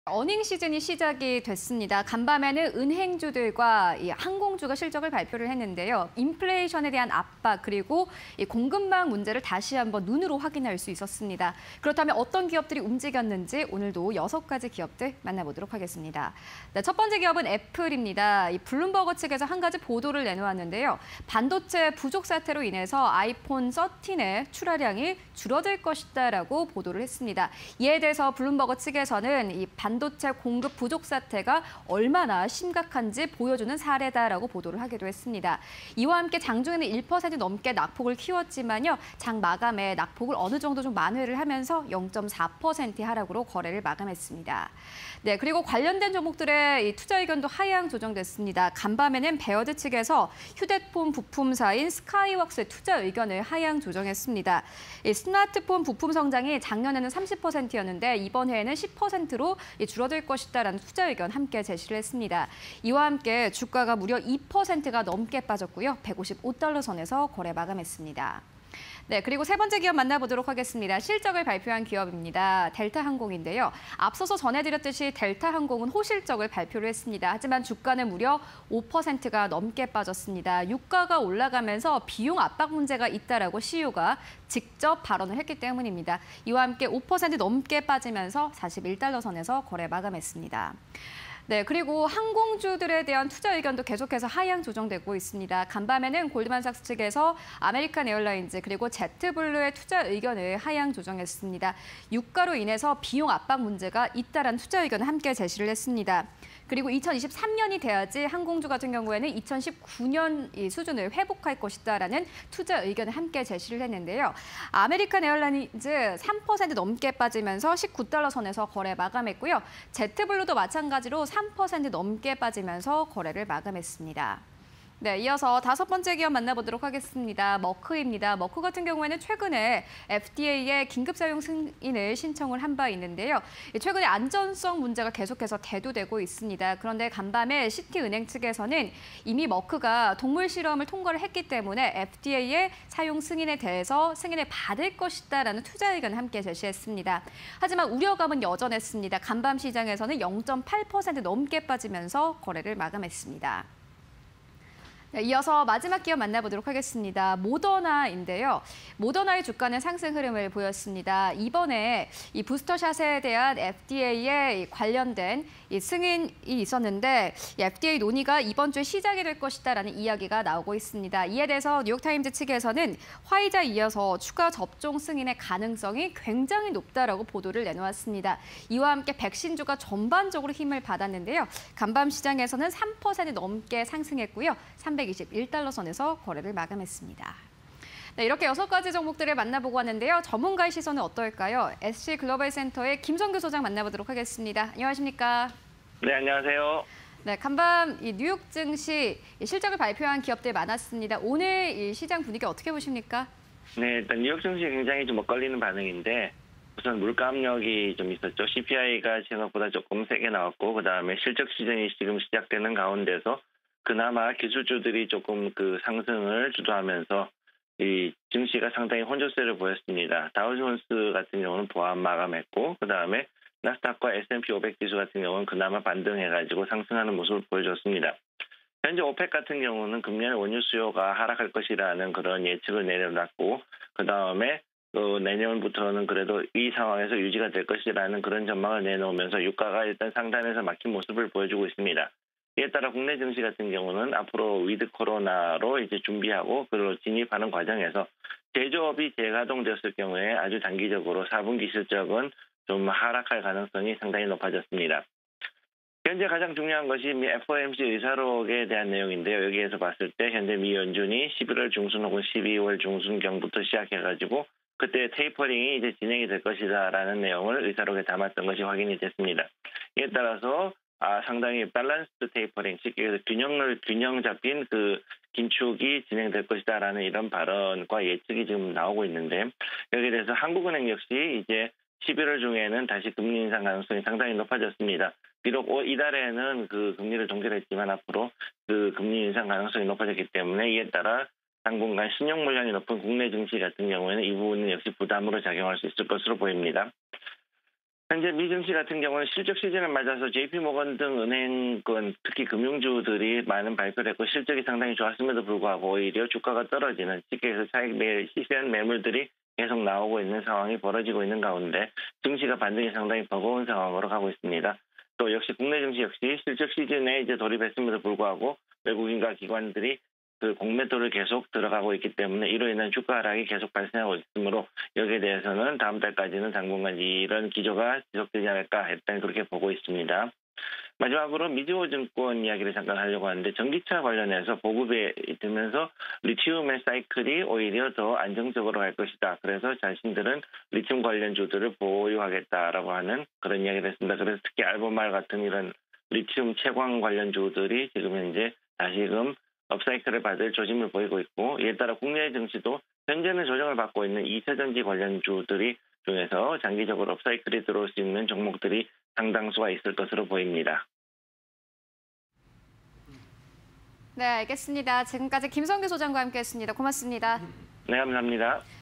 어닝 시즌이 시작이 됐습니다. 간밤에는 은행주들과 이 항공주가 실적을 발표를 했는데요. 인플레이션에 대한 압박 그리고 이 공급망 문제를 다시 한번 눈으로 확인할 수 있었습니다. 그렇다면 어떤 기업들이 움직였는지 오늘도 6가지 기업들 만나보도록 하겠습니다. 네, 첫 번째 기업은 애플입니다. 이 블룸버그 측에서 한 가지 보도를 내놓았는데요. 반도체 부족 사태로 인해서 아이폰 13의 출하량이 줄어들 것이다라고 보도를 했습니다. 이에 대해서 블룸버그 측에서는 이 반도체 공급 부족 사태가 얼마나 심각한지 보여주는 사례다라고 보도를 하기도 했습니다. 이와 함께 장중에는 1% 넘게 낙폭을 키웠지만요. 장 마감에 낙폭을 어느 정도 좀 만회를 하면서 0.4% 하락으로 거래를 마감했습니다. 네, 그리고 관련된 종목들의 이 투자 의견도 하향 조정됐습니다. 간밤에는 베어드 측에서 휴대폰 부품사인 스카이웍스의 투자 의견을 하향 조정했습니다. 이 스마트폰 부품 성장이 작년에는 30%였는데 이번 해에는 10%로 줄어들 것이다라는 투자 의견 함께 제시를 했습니다. 이와 함께 주가가 무려 2%가 넘게 빠졌고요. 155달러 선에서 거래 마감했습니다. 네, 그리고 세 번째 기업 만나보도록 하겠습니다. 실적을 발표한 기업입니다. 델타항공인데요. 앞서서 전해드렸듯이 델타항공은 호실적을 발표를 했습니다. 하지만 주가는 무려 5%가 넘게 빠졌습니다. 유가가 올라가면서 비용 압박 문제가 있다라고 CEO가 직접 발언을 했기 때문입니다. 이와 함께 5% 넘게 빠지면서 41달러 선에서 거래 마감했습니다. 네, 그리고 항공주들에 대한 투자 의견도 계속해서 하향 조정되고 있습니다. 간밤에는 골드만삭스 측에서 아메리칸 에어라인즈 그리고 제트블루의 투자 의견을 하향 조정했습니다. 유가로 인해서 비용 압박 문제가 있다라는 투자 의견을 함께 제시를 했습니다. 그리고 2023년이 돼야지 항공주 같은 경우에는 2019년 이 수준을 회복할 것이다라는 투자 의견을 함께 제시를 했는데요. 아메리칸 에어라인즈 3% 넘게 빠지면서 19달러 선에서 거래 마감했고요. 제트블루도 마찬가지로 3% 넘게 빠지면서 거래를 마감했습니다. 네, 이어서 다섯 번째 기업 만나보도록 하겠습니다. 머크입니다. 머크 같은 경우에는 최근에 FDA에 긴급 사용 승인을 신청을 한 바 있는데요. 최근에 안전성 문제가 계속해서 대두되고 있습니다. 그런데 간밤에 시티은행 측에서는 이미 머크가 동물 실험을 통과를 했기 때문에 FDA의 사용 승인에 대해서 승인을 받을 것이다라는 투자 의견을 함께 제시했습니다. 하지만 우려감은 여전했습니다. 간밤 시장에서는 0.8% 넘게 빠지면서 거래를 마감했습니다. 네, 이어서 마지막 기업 만나보도록 하겠습니다. 모더나인데요. 모더나의 주가는 상승 흐름을 보였습니다. 이번에 이 부스터샷에 대한 FDA에 관련된 이 승인이 있었는데 이 FDA 논의가 이번 주에 시작이 될 것이다라는 이야기가 나오고 있습니다. 이에 대해서 뉴욕타임즈 측에서는 화이자에 이어서 추가 접종 승인의 가능성이 굉장히 높다라고 보도를 내놓았습니다. 이와 함께 백신주가 전반적으로 힘을 받았는데요. 간밤 시장에서는 3% 넘게 상승했고요. 321달러 선에서 거래를 마감했습니다. 네, 이렇게 6가지 종목들을 만나보고 왔는데요. 전문가의 시선은 어떨까요? SC글로벌센터의 김성규 소장 만나보도록 하겠습니다. 안녕하십니까? 네, 안녕하세요. 네, 간밤 이 뉴욕 증시 실적을 발표한 기업들 많았습니다. 오늘 이 시장 분위기 어떻게 보십니까? 네, 일단 뉴욕 증시 굉장히 좀 엇갈리는 반응인데 우선 물가 압력이 좀 있었죠. CPI가 생각보다 조금 세게 나왔고 그다음에 실적 시즌이 지금 시작되는 가운데서 그나마 기술주들이 조금 그 상승을 주도하면서 이 증시가 상당히 혼조세를 보였습니다. 다우존스 같은 경우는 보합 마감했고 그다음에 나스닥과 S&P 500 지수 같은 경우는 그나마 반등해가지고 상승하는 모습을 보여줬습니다. 현재 오펙 같은 경우는 금년 원유 수요가 하락할 것이라는 그런 예측을 내려놨고 그다음에 내년부터는 그래도 이 상황에서 유지가 될 것이라는 그런 전망을 내놓으면서 유가가 일단 상단에서 막힌 모습을 보여주고 있습니다. 이에 따라 국내 증시 같은 경우는 앞으로 위드 코로나로 이제 준비하고 그리고 진입하는 과정에서 제조업이 재가동됐을 경우에 아주 단기적으로 4분기 실적은 좀 하락할 가능성이 상당히 높아졌습니다. 현재 가장 중요한 것이 미 FOMC 의사록에 대한 내용인데요. 여기에서 봤을 때 현재 미 연준이 11월 중순 혹은 12월 중순경부터 시작해가지고 그때 테이퍼링이 이제 진행이 될 것이다라는 내용을 의사록에 담았던 것이 확인이 됐습니다. 이에 따라서 상당히 밸런스드 테이퍼링, 즉 균형 잡힌 그 긴축이 진행될 것이다라는 이런 발언과 예측이 지금 나오고 있는데 여기에 대해서 한국은행 역시 이제 11월 중에는 다시 금리 인상 가능성이 상당히 높아졌습니다. 비록 이달에는 그 금리를 동결했지만 앞으로 그 금리 인상 가능성이 높아졌기 때문에 이에 따라 당분간 신용 물량이 높은 국내 증시 같은 경우에는 이 부분은 역시 부담으로 작용할 수 있을 것으로 보입니다. 현재 미 증시 같은 경우는 실적 시즌을 맞아서 JP모건 등 은행권, 특히 금융주들이 많은 발표를 했고 실적이 상당히 좋았음에도 불구하고 오히려 주가가 떨어지는 시기에서 차익 매일 시세한 매물들이 계속 나오고 있는 상황이 벌어지고 있는 가운데 증시가 반등이 상당히 버거운 상황으로 가고 있습니다. 또 역시 국내 증시 역시 실적 시즌에 이제 돌입했음에도 불구하고 외국인과 기관들이 그 공매도를 계속 들어가고 있기 때문에 이로 인한 주가 하락이 계속 발생하고 있으므로 여기에 대해서는 다음 달까지는 당분간 이런 기조가 지속되지 않을까 일단 그렇게 보고 있습니다. 마지막으로 미즈호증권 이야기를 잠깐 하려고 하는데 전기차 관련해서 보급이 되면서 리튬의 사이클이 오히려 더 안정적으로 갈 것이다. 그래서 자신들은 리튬 관련주들을 보유하겠다라고 하는 그런 이야기를 했습니다. 그래서 특히 알보말 같은 이런 리튬 채광 관련주들이 지금 현재 다시금 업사이클을 받을 조짐을 보이고 있고 이에 따라 국내 증시도 현재는 조정을 받고 있는 2차전지 관련주들이 중에서 장기적으로 업사이클이 들어올 수 있는 종목들이 상당수가 있을 것으로 보입니다. 네, 알겠습니다. 지금까지 김성규 소장과 함께했습니다. 고맙습니다. 네, 감사합니다.